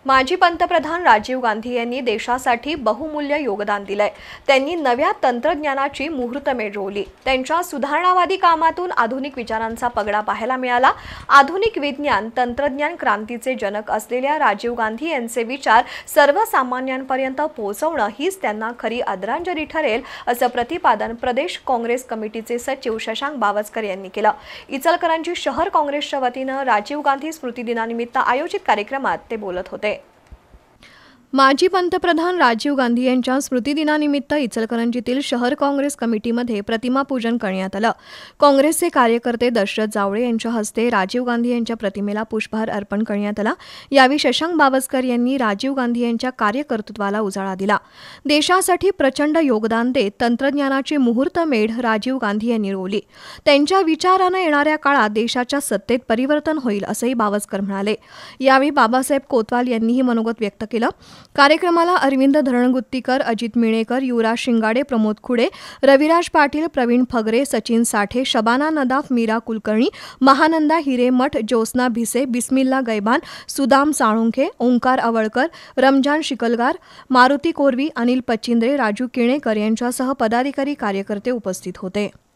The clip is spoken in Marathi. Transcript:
माजी पंतप्रधान राजीव गांधी यांनी देशासाठी बहुमूल्य योगदान दिलंय। त्यांनी नव्या तंत्रज्ञानाची मुहूर्तमेढ रोवली। त्यांच्या सुधारणावादी कामातून आधुनिक विचारांचा पगडा पाहायला मिळाला। आधुनिक विज्ञान तंत्रज्ञान क्रांतीचे जनक असलेल्या राजीव गांधी यांचे विचार सर्वसामान्यांपर्यंत पोहोचवणं हीच त्यांना खरी आदरांजली ठरेल, असं प्रतिपादन प्रदेश काँग्रेस कमिटीचे सचिव शशांक बावस्कर यांनी केलं। इचलकरंजी शहर काँग्रेसच्या वतीनं राजीव गांधी स्मृती दिनानिमित्त आयोजित कार्यक्रमात ते बोलत होते। माजी पंतप्रधान राजीव गांधी यांच्या स्मृती दिनानिमित्त इचलकरंजीतील शहर काँग्रेस कमिटीमध्ये प्रतिमा पूजन करण्यात आलं। काँग्रेसचे कार्यकर्ते दशरथ जावळे यांच्या हस्ते राजीव गांधी यांच्या प्रतिमेला पुष्पहार अर्पण करण्यात आला। यावेळी शशांक बावस्कर यांनी राजीव गांधी यांच्या कार्यकर्तृत्वाला उजाळा दिला। देशासाठी प्रचंड योगदान देत तंत्रज्ञानाची मुहूर्तमेढ राजीव गांधी यांनी रोवली। त्यांच्या विचारानं येणाऱ्या काळात देशाच्या सत्तेत परिवर्तन होईल, असंही बावस्कर म्हणाले। यावेळी बाबासाहेब कोतवाल यांनीही मनोगत व्यक्त केलं। कार्यक्रमाला अरविंद धरणगुत्तीकर, अजित मिणेकर, युवराज शिंगाडे, प्रमोद खुडे, रविराज पाटील, प्रवीण फगरे, सचिन साठे, शबाना नदाफ, मीरा कुलकर्णी, महानंदा हिरेमठ, ज्योत्स्ना भिसे, बिस्मिल्ला गैबान, सुदाम साळुंखे, ओंकार आवळकर, रमजान शिकलगार, मारुती कोरवी, अनिल पच्चिंद्रे, राजू किणेकर यांच्यासह पदाधिकारी कार्यकर्ते उपस्थित होते।